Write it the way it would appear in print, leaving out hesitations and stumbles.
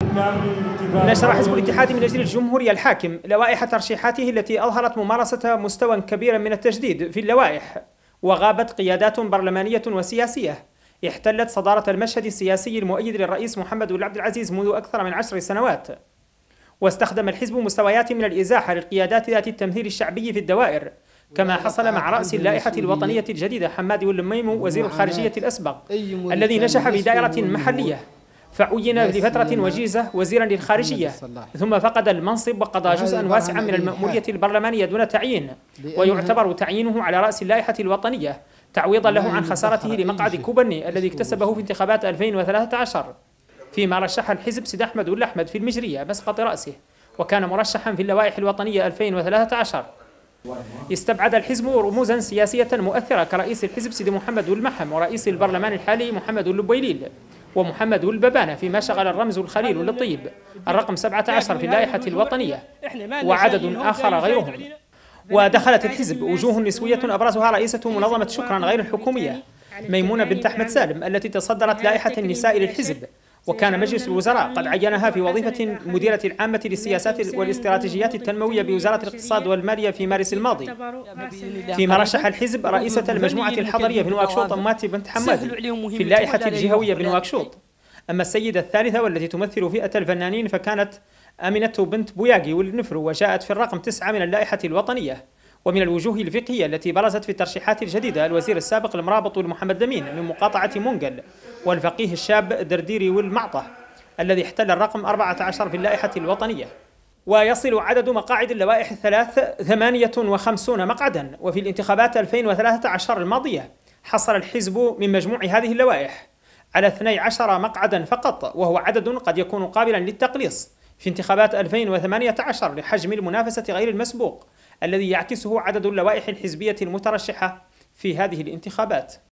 نشر حزب الاتحاد من أجل الجمهورية الحاكم لوائح ترشيحاته التي أظهرت ممارسة مستوى كبير من التجديد في اللوائح، وغابت قيادات برلمانية وسياسية احتلت صدارة المشهد السياسي المؤيد للرئيس محمد بن عبد العزيز منذ أكثر من 10 سنوات. واستخدم الحزب مستويات من الإزاحة للقيادات ذات التمثيل الشعبي في الدوائر، كما حصل مع رأس اللائحة الوطنية الجديدة حمادي واللميم وزير الخارجية الأسبق الذي نجح بدائرة محلية، فعين لفترة وجيزة وزيرا للخارجية، ثم فقد المنصب وقضى جزءا واسعا من المأمورية البرلمانية دون تعيين، ويعتبر تعيينه على رأس اللائحة الوطنية تعويضا له عن خسارته لمقعد كوبرني الذي اكتسبه في انتخابات 2013، فيما رشح الحزب سيد أحمد والأحمد في المجرية مسقط رأسه، وكان مرشحا في اللوائح الوطنية 2013. استبعد الحزب رموزا سياسية مؤثرة كرئيس الحزب سيد محمد والمحم ورئيس البرلمان الحالي محمد اللبويليل ومحمد والببانة، فيما شغل الرمز الخليل للطيب الرقم 17 في اللائحة الوطنية وعدد آخر غيرهم. ودخلت الحزب وجوه نسوية أبرزها رئيسة منظمة شكرا غير الحكومية ميمونة بنت أحمد سالم التي تصدرت لائحة النساء للحزب، وكان مجلس الوزراء قد عينها في وظيفة المديرة العامة للسياسات والاستراتيجيات التنموية بوزارة الاقتصاد والمالية في مارس الماضي. فيما رشح الحزب رئيسة المجموعة الحضرية بنواكشوط أماتي بنت حمادي في اللائحة الجهوية بنواكشوط. أما السيدة الثالثة والتي تمثل فئة الفنانين فكانت آمنة بنت بوياقي والنفرو، وجاءت في الرقم 9 من اللائحة الوطنية. ومن الوجوه الفقهية التي برزت في الترشيحات الجديدة الوزير السابق المرابط محمد دمين من مقاطعة منقل، والفقيه الشاب درديري والمعطة الذي احتل الرقم 14 في اللائحة الوطنية. ويصل عدد مقاعد اللوائح الثلاث 58 مقعدا. وفي الانتخابات 2013 الماضية حصل الحزب من مجموع هذه اللوائح على 12 مقعدا فقط، وهو عدد قد يكون قابلا للتقليص في انتخابات 2018 لحجم المنافسة غير المسبوق الذي يعكسه عدد اللوائح الحزبية المترشحة في هذه الانتخابات.